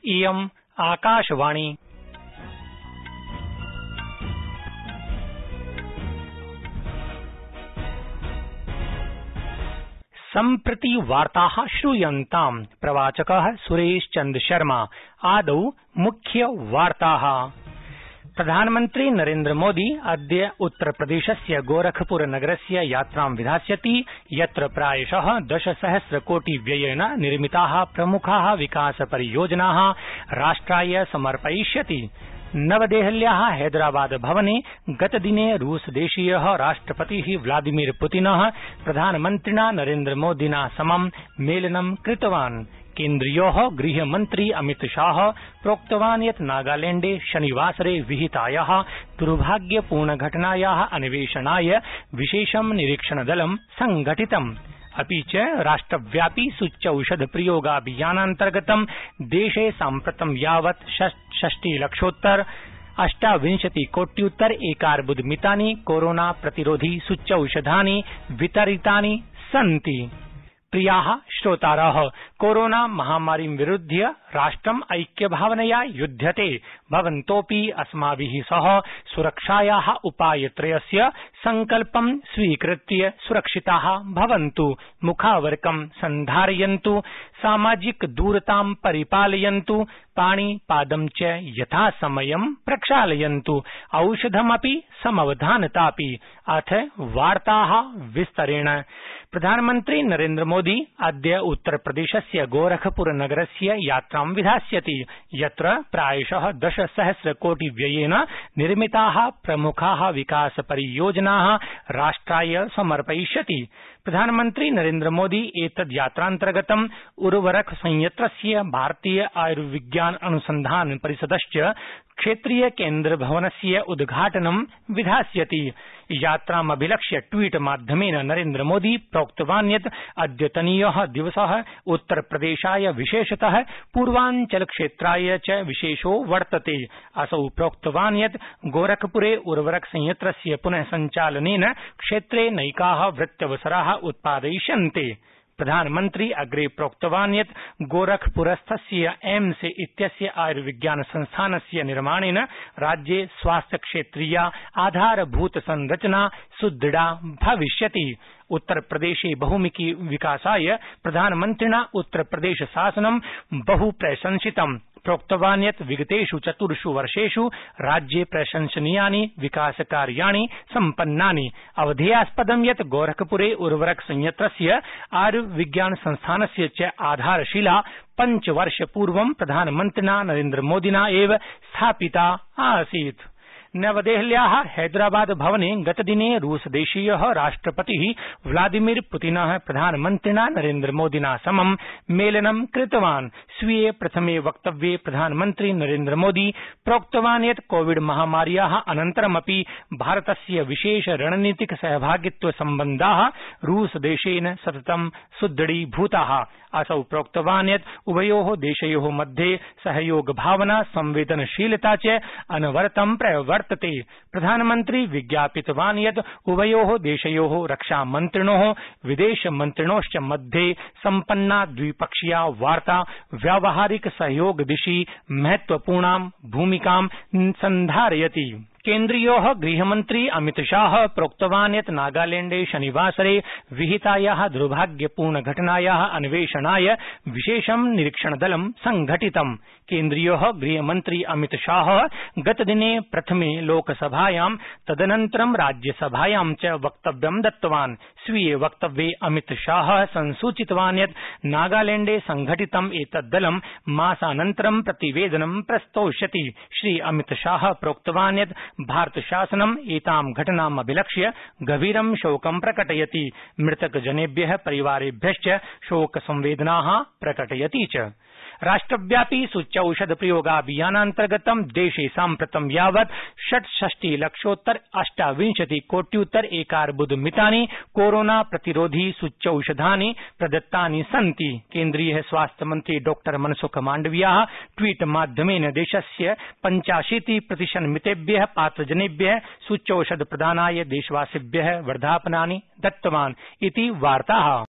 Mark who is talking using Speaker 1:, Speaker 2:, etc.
Speaker 1: इयम् आकाशवाणी। सम्प्रति वार्ताः श्रूयन्ताम्। प्रवाचकः सुरेश चन्द्र शर्मा। आदौ मुख्य वार्ताः। प्रधानमन्त्री नरेन्द्र मोदी अद्य उत्तरप्रदेशस्य गोरखपुर नगरस्य यात्रां विधास्यति, यत्र प्रायशः 10,000 कोटि व्ययेन निर्मिताः प्रमुखाः विकासपरियोजनाः राष्ट्राय समर्पयिष्यति। नवदेहल्याः हैदराबाद भवने गतदिने रूसदेशीयः राष्ट्रपतिः व्लादिमीर पुतिनः प्रधानमन्त्रिणा नरेन्द्र मोदिना समं मेलनं कृतवान्। केन्द्रीयो गृहमन्त्री अमित शाह प्रोक्तवान् यत् नागालैण्डे शनिवासरे विहितायाः दुर्भाग्यपूर्णघटनायाः अन्वेषणाय विशेषं निरीक्षणदलं संघटितम्। अपि च राष्ट्रव्यापी सूच्यौषधप्रयोगाभियानान्तर्गतं देशे साम्प्रतं यावत् 60,00,000 अष्टाविंशति कोट्युत्तर एकार्बुदमितानि कोरोना प्रतिरोधी सूच्यौषधानि वितरितानि सन्ति। प्रियाः श्रोतारः, कोरोना महामारीं विरुध्य राष्ट्रम् ऐक्यभावनया युध्यते। भवन्तोऽपि अस्माभिः सह सुरक्षायाः उपायत्रयस्य सङ्कल्पं स्वीकृत्य सुरक्षिताः भवन्तु। मुखावरकं सन्धारयन्तु, सामाजिकदूरतां परिपालयन्तु, पाणिपादं च यथासमयं प्रक्षालयन्तु, औषधमपि समवधानतापि। अथ वार्ताः विस्तरेण। प्रधानमन्त्री नरेन्द्र मोदी अद्य उत्तरप्रदेशस्य गोरखपुर नगरस्य यात्रां विधास्यति, यत्र प्रायशः 10,000 कोटि व्ययेन निर्मिताः प्रमुखाः विकासपरियोजनाः राष्ट्राय समर्पयिष्यति। प्रधानमन्त्री नरेन्द्र मोदी एतद् यात्रान्तर्गतं उर्वरक संयंत्रस्य भारतीय आयुर्विज्ञान अनुसंधान परिषदश्च क्षेत्रीय केन्द्रभवनस्य उद्घाटनं विधास्यति। यात्रामभिलक्ष्य ट्वीट माध्यमेन नरेन्द्र मोदी प्रोक्तवान् यत् अद्यतनीयः दिवसः उत्तरप्रदेशाय विशेषतः पूर्वाञ्चलक्षेत्राय च विशेषो वर्तते। असौ प्रोक्तवान् यत् गोरखपुरे उर्वरक संयंत्रस्य पुनः सञ्चालनेन क्षेत्रे नैकाः वृत्यवसराः उत्पादयिष्यन्ते। प्रधानमन्त्री अग्रे प्रोक्तवान् यत् गोरखपुरस्थस्य एम्स इत्यस्य आयुर्विज्ञान संस्थानस्य निर्माणेन राज्ये स्वास्थ्यक्षेत्रीया आधारभूतसंरचना सुदृढा भविष्यति। उत्तरप्रदेशे बहुमुखी विकासाय प्रधानमन्त्रिणा उत्तरप्रदेश शासनं बहु प्रशंसितम्। प्रोक्तवान् यत् विगतेषु 4 वर्षेषु राज्ये प्रशंसनीयानि विकासकार्याणि सम्पन्नानि। अवधेयास्पदं यत् गोरखपुरे उर्वरक संयंत्रस्य आयुर्विज्ञान संस्थानस्य च आधारशिला 5 वर्षपूर्वं प्रधानमन्त्रिणा नरेन्द्र मोदिना एव स्थापिता आसीत्। नवदेहल्याः हैदराबाद भवने गतदिने रूसदेशीयः राष्ट्रपतिः व्लादिमीर पुतिनः प्रधानमन्त्रिणा नरेन्द्र मोदिना समं मेलनं कृतवान्। स्वीये प्रथमे वक्तव्ये प्रधानमन्त्री नरेन्द्र मोदी प्रोक्तवान् यत् कोविड महामार्याः अनन्तरमपि भारतस्य विशेष रणनीतिक सहभागित्व सम्बन्धाः रूसदेशेन सततं सुदृढीभूताः। असौ प्रोक्तवान् यत् उभयोः देशयोः मध्ये सहयोगभावना संवेदनशीलता च अनवरतं प्रवर्तते। प्रधानमन्त्री विज्ञापितवान् यत् उभयोः देशयोः रक्षामन्त्रिणोः विदेशमन्त्रिणोश्च मध्ये सम्पन्ना द्विपक्षीया वार्ता व्यावहारिक सहयोग दिशि महत्वपूर्णां भूमिकां सन्धारयति। केन्द्रीयो गृहमन्त्री अमित शाह प्रोक्तवान् यत् नागालैण्डे शनिवासरे विहितायाः दुर्भाग्यपूर्णघटनायाः अन्वेषणाय विशेषं निरीक्षणदलं संघटितम्। केन्द्रीयो गृहमन्त्री अमित शाह गतदिने प्रथमे लोकसभायां तदनन्तरं राज्यसभायां च वक्तव्यं दत्तवान्। स्वीये वक्तव्ये अमित शाह संसूचितवान् यत् नागालैण्डे संघटितम् एतद्दलं मासानन्तरं प्रतिवेदनं प्रस्तौष्यति। श्री अमित शाह प्रोक्तवान् यत् भारतशासनम् एतां घटनाम् अभिलक्ष्य गभीरं शोकं प्रकटयति। मृतकजनेभ्यः परिवारेभ्यश्च शोकसंवेदनाः प्रकटयति च। राष्ट्रव्यापी सूच्यौषध प्रयोगाभियानान्तर्गतं देशे साम्प्रतं यावत् 66,00,000 अष्टाविंशति कोट्युत्तर एकार्बुदमितानि कोरोना प्रतिरोधी सूच्यौषधानि प्रदत्तानि सन्ति। केन्द्रीय स्वास्थ्य मंत्री डॉ मनसुख मांडविया ट्वीट माध्यमेन देशस्य 85% मितेभ्यः पात्रजनेभ्यः सूच्यौषध प्रदानाय देशवासिभ्यः वर्धापनानि दत्तवान् इति वार्ताः।